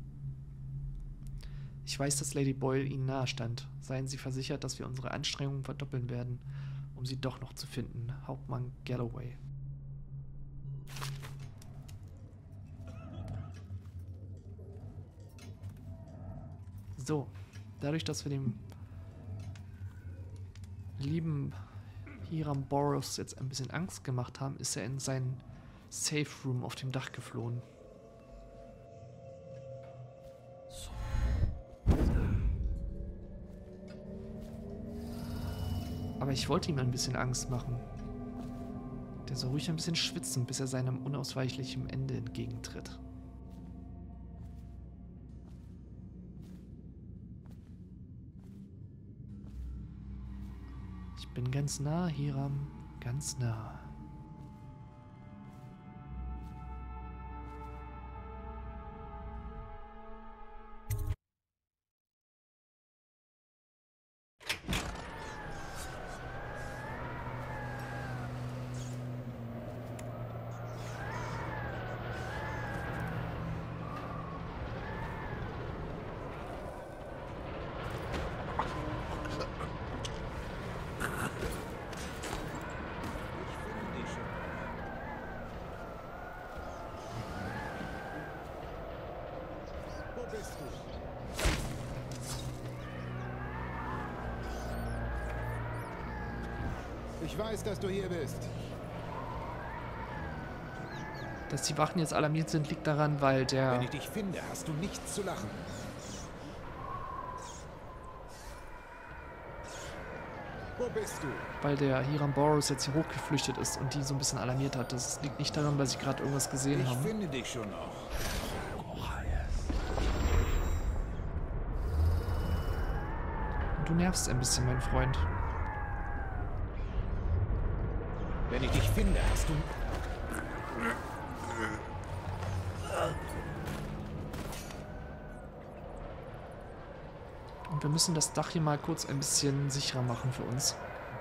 Ich weiß, dass Lady Boyle Ihnen nahe stand. Seien Sie versichert, dass wir unsere Anstrengungen verdoppeln werden, um sie doch noch zu finden. Hauptmann Galloway. So, dadurch, dass wir dem lieben Hiram Boros jetzt ein bisschen Angst gemacht haben, ist er in seinen Safe Room auf dem Dach geflohen. Aber ich wollte ihm ein bisschen Angst machen. Der soll ruhig ein bisschen schwitzen, bis er seinem unausweichlichen Ende entgegentritt. Ich bin ganz nah, Hiram, ganz nah. Ich weiß, dass du hier bist. Dass die Wachen jetzt alarmiert sind, liegt daran, weil der... Wenn ich dich finde, hast du nichts zu lachen. Wo bist du? Weil der Hiram Boros jetzt hier hochgeflüchtet ist und die so ein bisschen alarmiert hat. Das liegt nicht daran, weil sie gerade irgendwas gesehen Ich haben. finde dich schon noch. Du nervst ein bisschen, mein Freund. Wenn ich dich finde, hast du... Und wir müssen das Dach hier mal kurz ein bisschen sicherer machen für uns.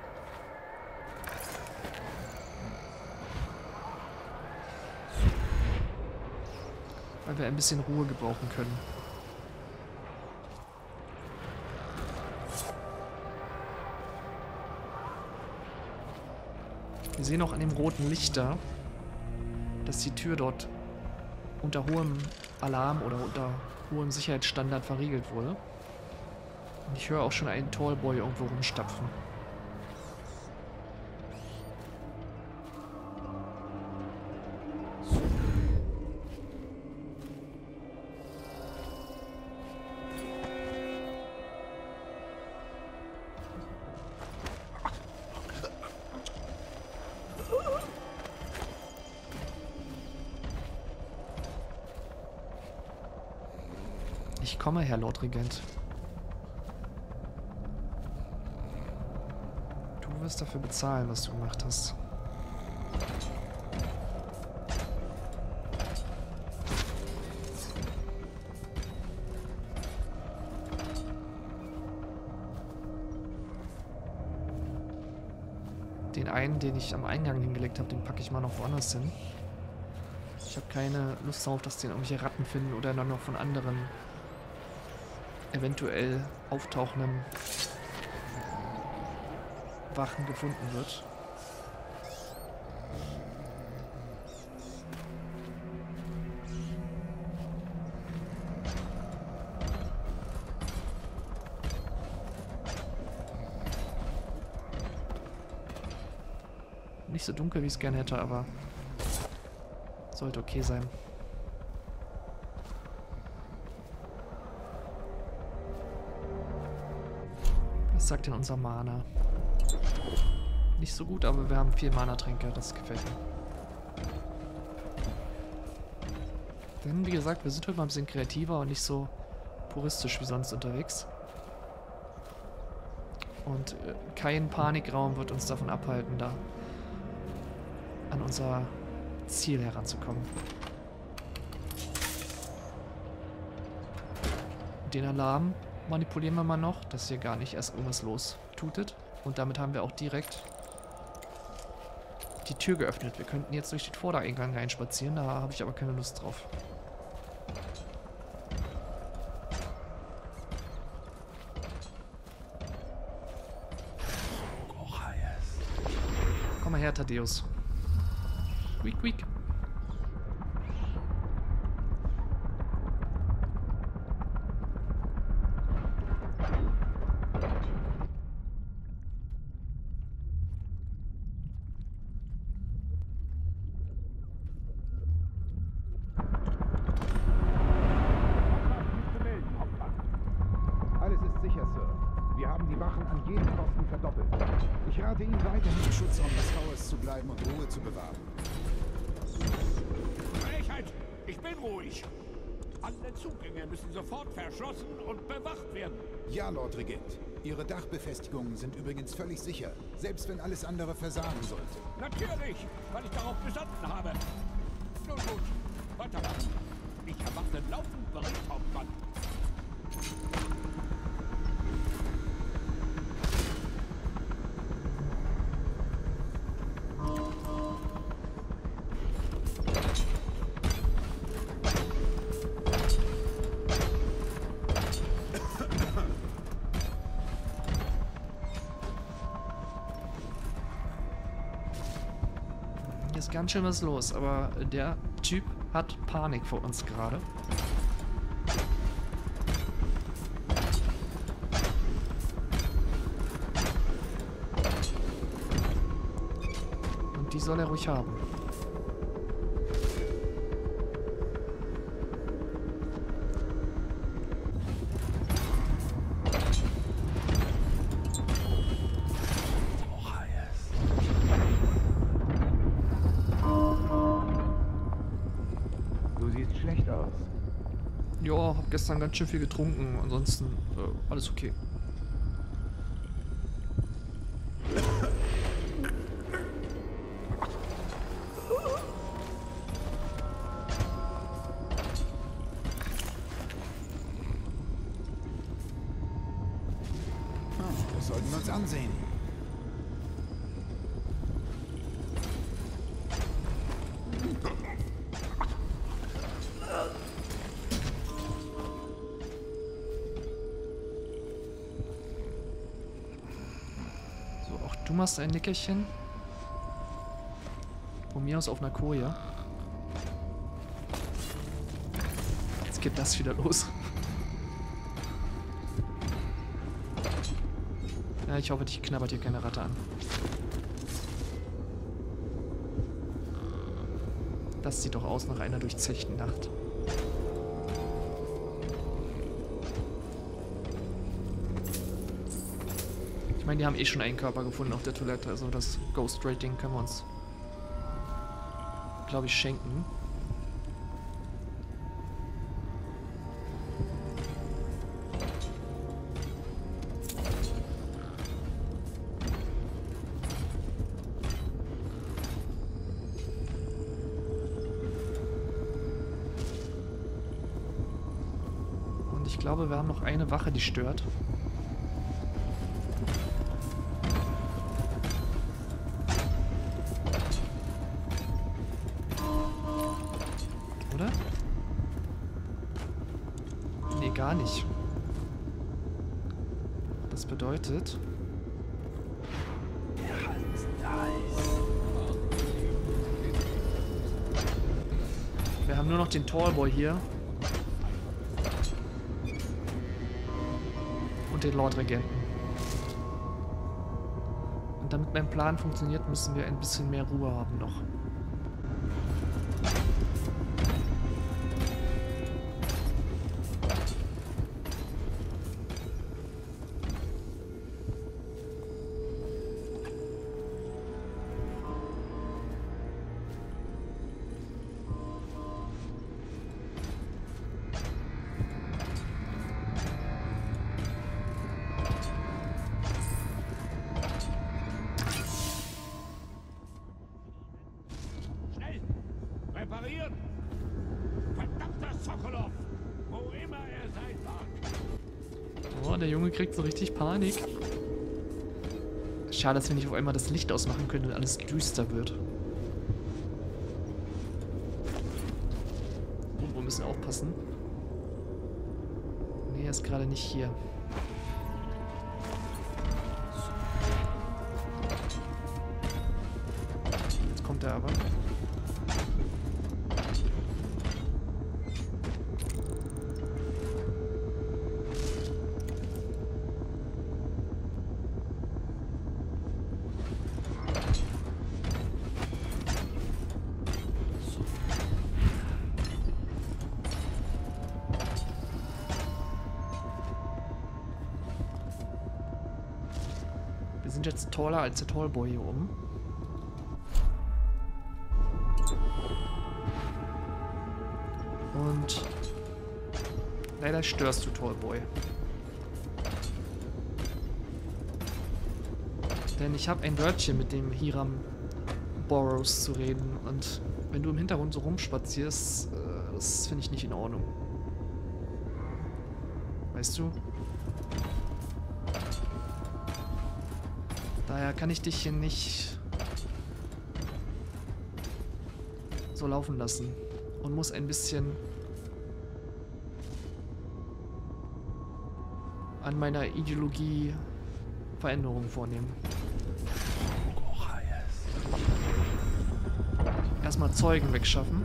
Weil wir ein bisschen Ruhe gebrauchen können. Wir sehen auch an dem roten Licht da, dass die Tür dort unter hohem Alarm oder unter hohem Sicherheitsstandard verriegelt wurde. Und ich höre auch schon einen Tallboy irgendwo rumstapfen. Ich komme, Herr Lord Regent. Du wirst dafür bezahlen, was du gemacht hast. Den einen, den ich am Eingang hingelegt habe, den packe ich mal noch woanders hin. Ich habe keine Lust darauf, dass den irgendwelche Ratten finden oder dann noch von anderen eventuell auftauchenden Wachen gefunden wird. Nicht so dunkel, wie ich es gerne hätte, aber sollte okay sein. Was sagt denn unser Mana? Nicht so gut, aber wir haben vier Mana-Tränke, das gefällt mir. Denn, wie gesagt, wir sind heute mal ein bisschen kreativer und nicht so puristisch wie sonst unterwegs. Und äh, kein Panikraum wird uns davon abhalten, da an unser Ziel heranzukommen. Den Alarm manipulieren wir mal noch, dass hier gar nicht erst irgendwas lostutet. Und damit haben wir auch direkt die Tür geöffnet. Wir könnten jetzt durch den Vordereingang reinspazieren, da habe ich aber keine Lust drauf. Komm mal her, Thaddeus. Quick, quick. Alles ist sicher, Sir. Wir haben die Wachen an jedem Posten verdoppelt. Ich rate Ihnen weiterhin im Schutzraum des Towers zu bleiben und Ruhe zu bewahren. Frechheit! Ich bin ruhig. Alle Zugänge müssen sofort verschlossen und bewacht werden. Ja, Lord Regent. Ihre Dachbefestigungen sind übrigens völlig sicher, selbst wenn alles andere versagen sollte. Natürlich, weil ich darauf bestanden habe. Nun gut, weitermachen. Ich erwarte laufend Bericht, Hauptmann. Hier ist ganz schön was los, aber der Typ hat Panik vor uns gerade. Und die soll er ruhig haben. Ja, hab gestern ganz schön viel getrunken, ansonsten äh, alles okay. Das sollten wir uns ansehen. Du machst ein Nickerchen. Von mir aus auf einer Koje. Jetzt geht das wieder los. Ja, ich hoffe, dich knabbert hier keine Ratte an. Das sieht doch aus nach einer durchzechten Nacht. Ich meine, die haben eh schon einen Körper gefunden auf der Toilette, also das Ghost Rating können wir uns, glaube ich, schenken. glaube, wir haben noch eine Wache, die stört. Oder? Nee, gar nicht. Das bedeutet... Wir haben nur noch den Tallboy hier. Und den Lord-Regenten. Und damit mein Plan funktioniert, müssen wir ein bisschen mehr Ruhe haben noch. Reparieren! Verdammter Sokolov! Wo immer er sein mag! Oh, der Junge kriegt so richtig Panik. Schade, dass wir nicht auf einmal das Licht ausmachen können und alles düster wird. Und wir müssen aufpassen. Nee, er ist gerade nicht hier. Jetzt kommt er aber. Wir sind jetzt taller als der Tallboy hier oben. Und leider störst du, Tallboy. Denn ich habe ein Wörtchen mit dem Hiram Burrows zu reden. Und wenn du im Hintergrund so rumspazierst, äh, das finde ich nicht in Ordnung. Weißt du? Daher kann ich dich hier nicht so laufen lassen und muss ein bisschen an meiner Ideologie Veränderungen vornehmen. Erstmal Zeugen wegschaffen.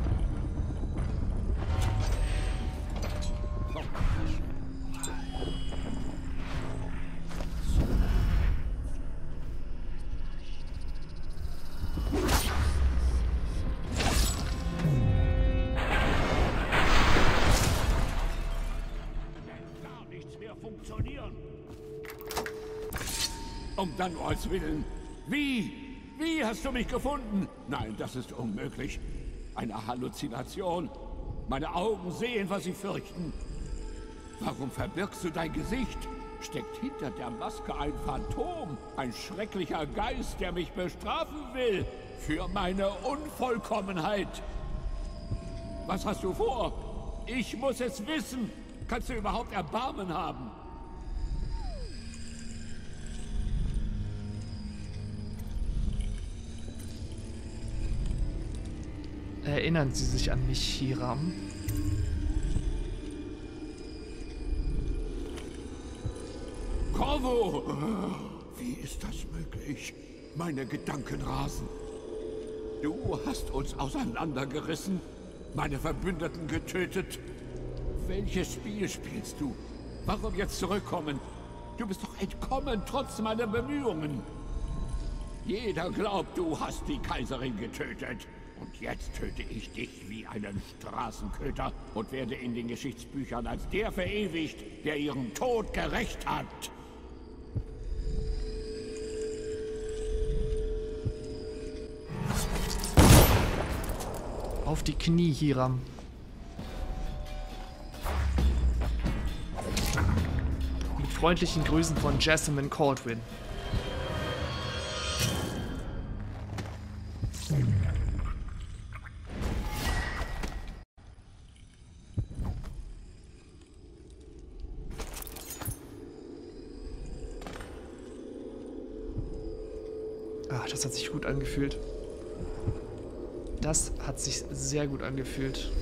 Um Danuals Willen. Wie? Wie hast du mich gefunden? Nein, das ist unmöglich. Eine Halluzination. Meine Augen sehen, was sie fürchten. Warum verbirgst du dein Gesicht? Steckt hinter der Maske ein Phantom, ein schrecklicher Geist, der mich bestrafen will für meine Unvollkommenheit. Was hast du vor? Ich muss es wissen. Kannst du überhaupt Erbarmen haben? Erinnern Sie sich an mich, Hiram? Corvo! Wie ist das möglich? Meine Gedanken rasen. Du hast uns auseinandergerissen, meine Verbündeten getötet. Welches Spiel spielst du? Warum jetzt zurückkommen? Du bist doch entkommen, trotz meiner Bemühungen. Jeder glaubt, du hast die Kaiserin getötet. Und jetzt töte ich dich wie einen Straßenköter und werde in den Geschichtsbüchern als der verewigt, der ihren Tod gerächt hat. Auf die Knie, Hiram. Mit freundlichen Grüßen von Jessamine Caldwin. Das hat sich gut angefühlt. Das hat sich sehr gut angefühlt.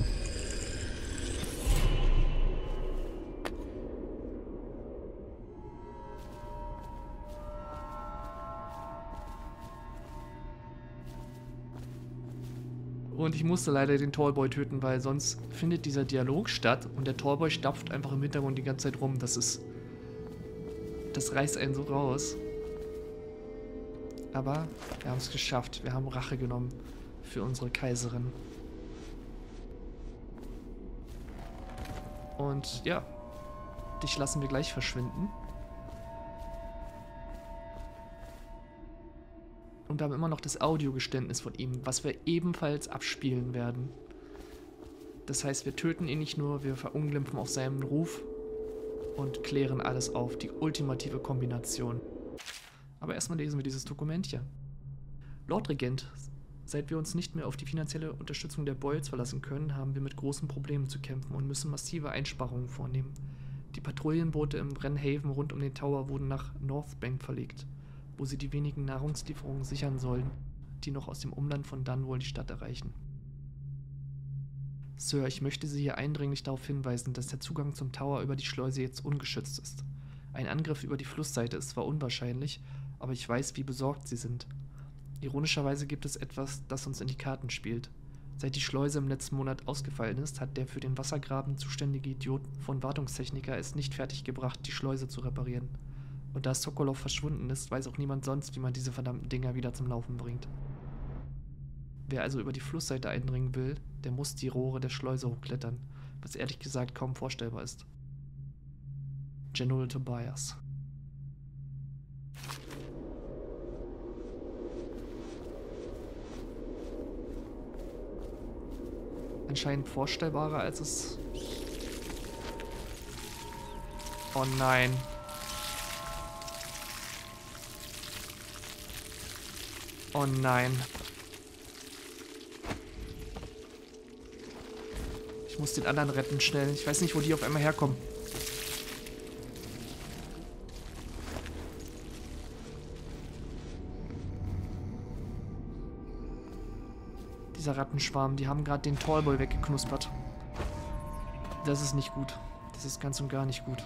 Und ich musste leider den Tallboy töten, weil sonst findet dieser Dialog statt und der Tallboy stapft einfach im Hintergrund die ganze Zeit rum. Das ist... Das reißt einen so raus. Aber wir haben es geschafft. Wir haben Rache genommen für unsere Kaiserin. Und ja, dich lassen wir gleich verschwinden. Und wir haben immer noch das Audiogeständnis von ihm, was wir ebenfalls abspielen werden. Das heißt, wir töten ihn nicht nur, wir verunglimpfen auch seinen Ruf und klären alles auf. Die ultimative Kombination. Aber erstmal lesen wir dieses Dokument hier. Lord Regent, seit wir uns nicht mehr auf die finanzielle Unterstützung der Boyles verlassen können, haben wir mit großen Problemen zu kämpfen und müssen massive Einsparungen vornehmen. Die Patrouillenboote im Brenhaven rund um den Tower wurden nach Northbank verlegt, wo sie die wenigen Nahrungslieferungen sichern sollen, die noch aus dem Umland von Dunwall die Stadt erreichen. Sir, ich möchte Sie hier eindringlich darauf hinweisen, dass der Zugang zum Tower über die Schleuse jetzt ungeschützt ist. Ein Angriff über die Flussseite ist zwar unwahrscheinlich, aber ich weiß, wie besorgt Sie sind. Ironischerweise gibt es etwas, das uns in die Karten spielt. Seit die Schleuse im letzten Monat ausgefallen ist, hat der für den Wassergraben zuständige Idiot von Wartungstechniker es nicht fertiggebracht, die Schleuse zu reparieren. Und da Sokolov verschwunden ist, weiß auch niemand sonst, wie man diese verdammten Dinger wieder zum Laufen bringt. Wer also über die Flussseite eindringen will, der muss die Rohre der Schleuse hochklettern, was ehrlich gesagt kaum vorstellbar ist. General Tobias. Anscheinend vorstellbarer, als es... Oh nein. Oh nein. Ich muss den anderen retten schnell. Ich weiß nicht, wo die auf einmal herkommen. Dieser Rattenschwarm, die haben gerade den Tallboy weggeknuspert. Das ist nicht gut. Das ist ganz und gar nicht gut.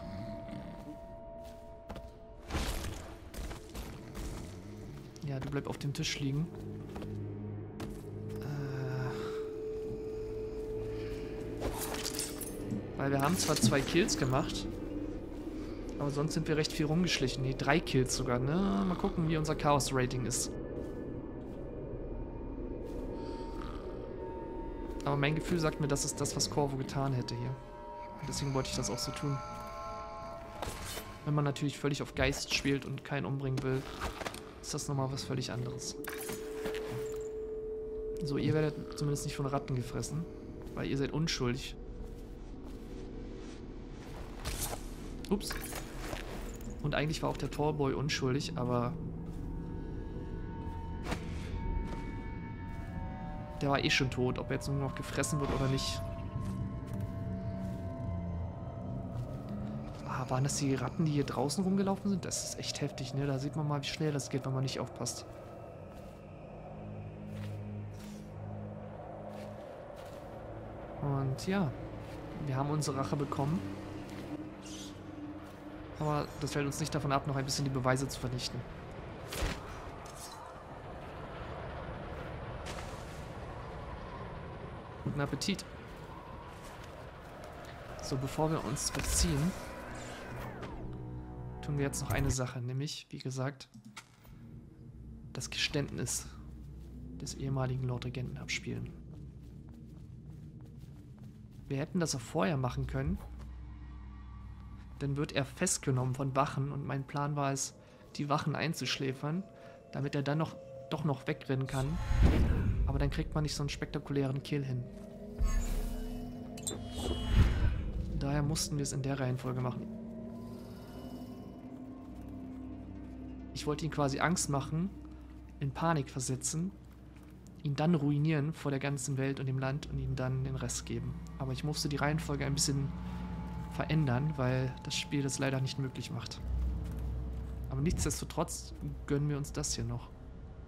Ja, du bleib auf dem Tisch liegen. Äh Weil wir haben zwar zwei Kills gemacht, aber sonst sind wir recht viel rumgeschlichen. Nee, drei Kills sogar, ne? Mal gucken, wie unser Chaos-Rating ist. Aber mein Gefühl sagt mir, das ist das, was Corvo getan hätte hier. Und deswegen wollte ich das auch so tun. Wenn man natürlich völlig auf Geist spielt und keinen umbringen will, ist das nochmal was völlig anderes. So, ihr werdet zumindest nicht von Ratten gefressen, weil ihr seid unschuldig. Ups. Und eigentlich war auch der Tallboy unschuldig, aber... Der war eh schon tot, ob er jetzt nur noch gefressen wird oder nicht. Ah, waren das die Ratten, die hier draußen rumgelaufen sind? Das ist echt heftig, ne? Da sieht man mal, wie schnell das geht, wenn man nicht aufpasst. Und ja, wir haben unsere Rache bekommen. Aber das hält uns nicht davon ab, noch ein bisschen die Beweise zu vernichten. Guten Appetit. So, bevor wir uns verziehen, tun wir jetzt noch eine Sache, nämlich, wie gesagt, das Geständnis des ehemaligen Lord Regenten abspielen. Wir hätten das auch vorher machen können. Dann wird er festgenommen von Wachen und mein Plan war es, die Wachen einzuschläfern, damit er dann noch doch noch wegrennen kann. Aber dann kriegt man nicht so einen spektakulären Kill hin. Daher mussten wir es in der Reihenfolge machen. Ich wollte ihn quasi Angst machen, in Panik versetzen, ihn dann ruinieren vor der ganzen Welt und dem Land und ihm dann den Rest geben. Aber ich musste die Reihenfolge ein bisschen verändern, weil das Spiel das leider nicht möglich macht. Aber nichtsdestotrotz gönnen wir uns das hier noch.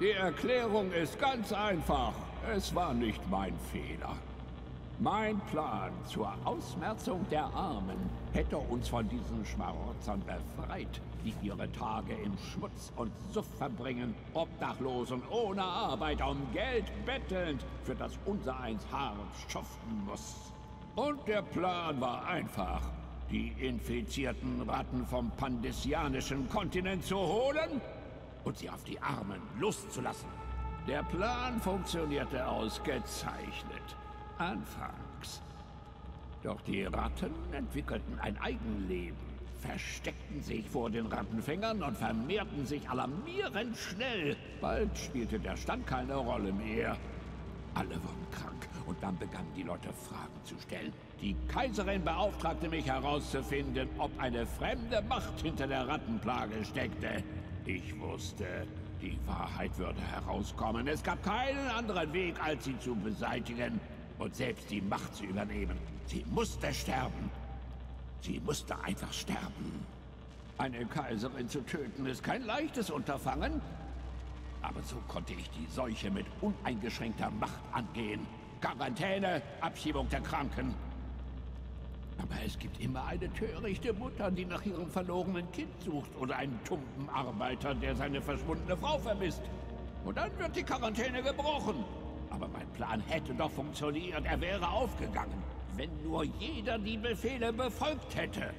Die Erklärung ist ganz einfach. Es war nicht mein Fehler. Mein Plan zur Ausmerzung der Armen hätte uns von diesen Schmarotzern befreit, die ihre Tage im Schmutz und Suff verbringen, obdachlos und ohne Arbeit, um Geld bettelnd, für das unsereins hart schuften muss. Und der Plan war einfach, die infizierten Ratten vom pandesianischen Kontinent zu holen und sie auf die Armen loszulassen. Der Plan funktionierte ausgezeichnet. Anfangs. Doch die Ratten entwickelten ein Eigenleben, versteckten sich vor den Rattenfängern und vermehrten sich alarmierend schnell. Bald spielte der Stand keine Rolle mehr. Alle wurden krank und dann begannen die Leute Fragen zu stellen. Die Kaiserin beauftragte mich herauszufinden, ob eine fremde Macht hinter der Rattenplage steckte. Ich wusste, die Wahrheit würde herauskommen. Es gab keinen anderen Weg, als sie zu beseitigen und selbst die Macht zu übernehmen. Sie musste sterben. Sie musste einfach sterben. Eine Kaiserin zu töten ist kein leichtes Unterfangen. Aber so konnte ich die Seuche mit uneingeschränkter Macht angehen. Quarantäne, Abschiebung der Kranken. Aber es gibt immer eine törichte Mutter, die nach ihrem verlorenen Kind sucht. Oder einen tumpen Arbeiter, der seine verschwundene Frau vermisst. Und dann wird die Quarantäne gebrochen. Aber mein Plan hätte doch funktioniert. Er wäre aufgegangen, wenn nur jeder die Befehle befolgt hätte.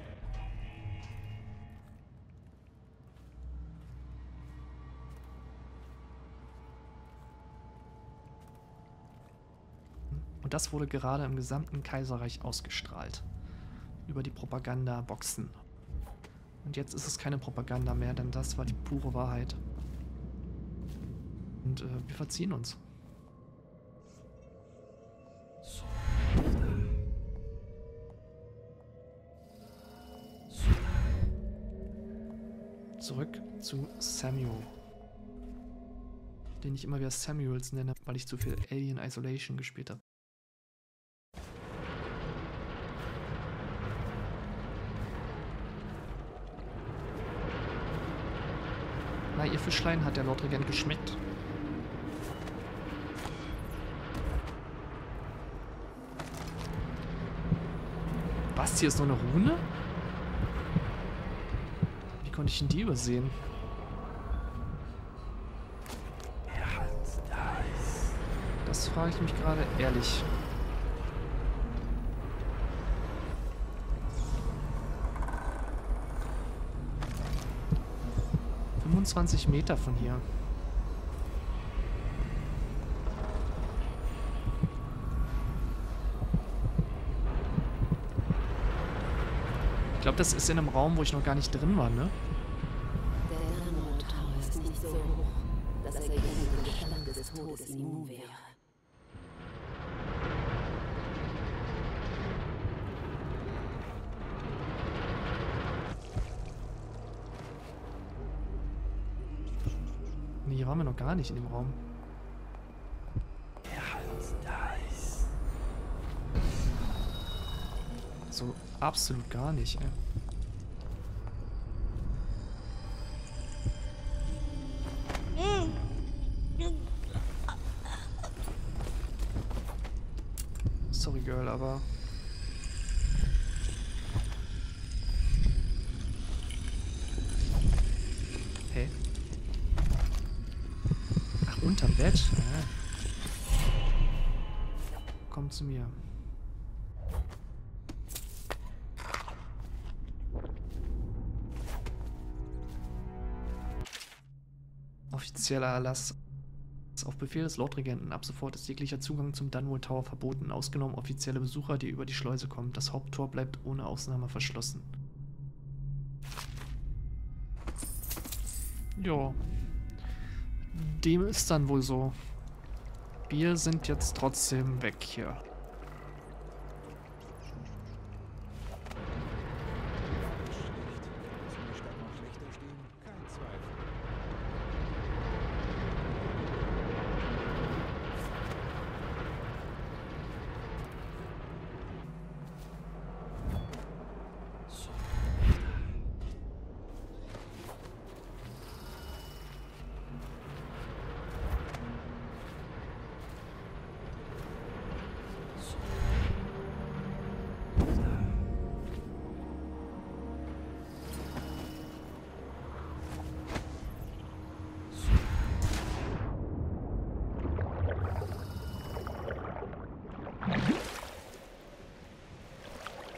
Und das wurde gerade im gesamten Kaiserreich ausgestrahlt. Über die Propagandaboxen. Und jetzt ist es keine Propaganda mehr, denn das war die pure Wahrheit. Und äh, wir verziehen uns. Zurück zu Samuel. Den ich immer wieder Samuels nenne, weil ich zu viel Alien Isolation gespielt habe. Na, ihr Fischlein, hat der Lordregent geschmeckt? Was, hier ist noch eine Rune? Wie konnte ich denn die übersehen? Das frage ich mich gerade ehrlich. fünfundzwanzig Meter von hier. Ich glaube, das ist in einem Raum, wo ich noch gar nicht drin war, ne? Der Thermotower ist nicht so hoch, dass er gegen den Gestank des Todes immun wäre. Nee, hier waren wir noch gar nicht in dem Raum. So absolut gar nicht, ey. Sorry, Girl, aber... Hey. Ach, unterm Bett? Ah. Komm zu mir. Offizieller Erlass. Auf Befehl des Lordregenten ab sofort ist jeglicher Zugang zum Dunwall Tower verboten, ausgenommen offizielle Besucher, die über die Schleuse kommen. Das Haupttor bleibt ohne Ausnahme verschlossen. Jo. Dem ist dann wohl so. Wir sind jetzt trotzdem weg hier.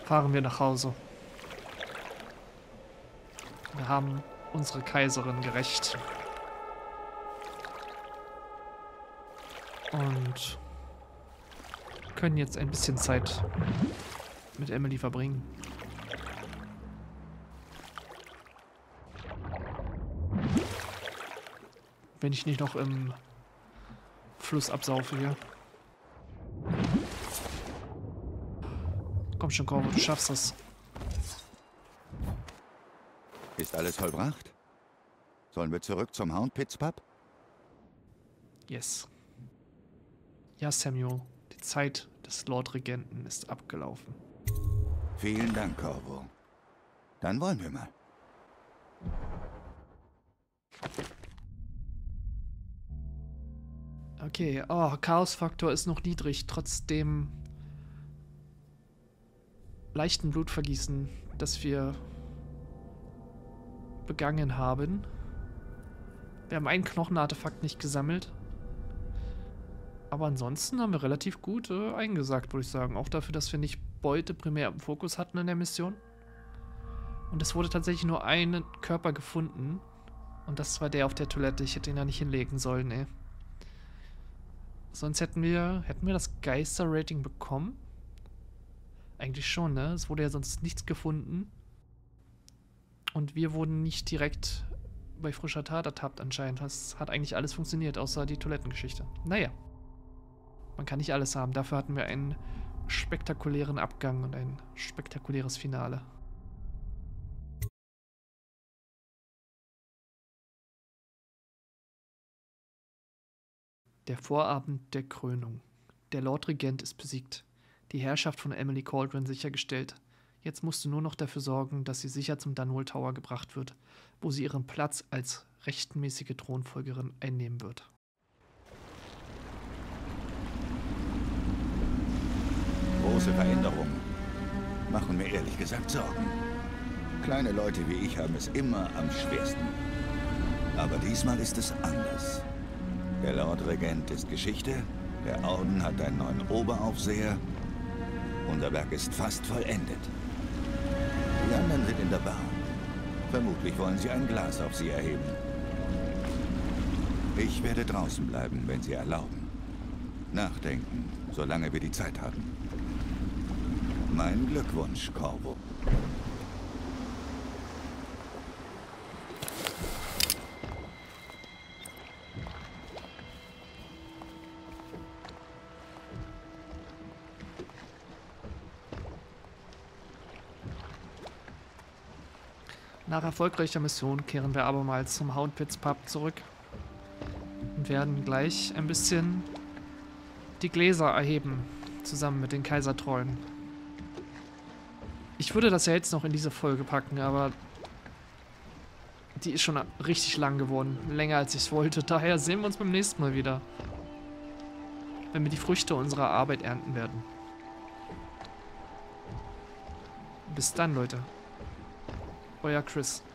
fahren wir nach Hause. Wir haben unsere Kaiserin gerächt. Und können jetzt ein bisschen Zeit mit Emily verbringen. Wenn ich nicht noch im Fluss absaufe hier. Komm schon, Corvo, du schaffst das. Ist alles vollbracht? Sollen wir zurück zum Houndpits Pub? Yes. Ja, Samuel. Die Zeit des Lord Regenten ist abgelaufen. Vielen Dank, Corvo. Dann wollen wir mal. Okay, oh, Chaosfaktor ist noch niedrig, trotz dem leichten Blutvergießen, das wir begangen haben. Wir haben ein Knochenartefakt nicht gesammelt. Aber ansonsten haben wir relativ gut äh, eingesagt, würde ich sagen. Auch dafür, dass wir nicht Beute primär im Fokus hatten in der Mission. Und es wurde tatsächlich nur ein Körper gefunden. Und das war der auf der Toilette. Ich hätte ihn ja nicht hinlegen sollen, ey. Sonst hätten wir, hätten wir das Geister-Rating bekommen? Eigentlich schon, ne? Es wurde ja sonst nichts gefunden. Und wir wurden nicht direkt bei frischer Tat ertappt anscheinend. Das hat eigentlich alles funktioniert, außer die Toilettengeschichte. Naja. Man kann nicht alles haben. Dafür hatten wir einen spektakulären Abgang und ein spektakuläres Finale. Der Vorabend der Krönung. Der Lord Regent ist besiegt. Die Herrschaft von Emily Cauldron sichergestellt. Jetzt musst du nur noch dafür sorgen, dass sie sicher zum Dunwall Tower gebracht wird, wo sie ihren Platz als rechtmäßige Thronfolgerin einnehmen wird. Große Veränderungen machen mir ehrlich gesagt Sorgen. Kleine Leute wie ich haben es immer am schwersten. Aber diesmal ist es anders. Der Lord Regent ist Geschichte, der Orden hat einen neuen Oberaufseher. Unser Werk ist fast vollendet. Die anderen sind in der Bar. Vermutlich wollen sie ein Glas auf sie erheben. Ich werde draußen bleiben, wenn sie erlauben. Nachdenken, solange wir die Zeit haben. Mein Glückwunsch, Corvo. Nach erfolgreicher Mission kehren wir abermals zum Houndpits Pub zurück und werden gleich ein bisschen die Gläser erheben, zusammen mit den Kaisertrollen. Ich würde das ja jetzt noch in diese Folge packen, aber die ist schon richtig lang geworden, länger als ich es wollte. Daher sehen wir uns beim nächsten Mal wieder, wenn wir die Früchte unserer Arbeit ernten werden. Bis dann, Leute. Euer Chris.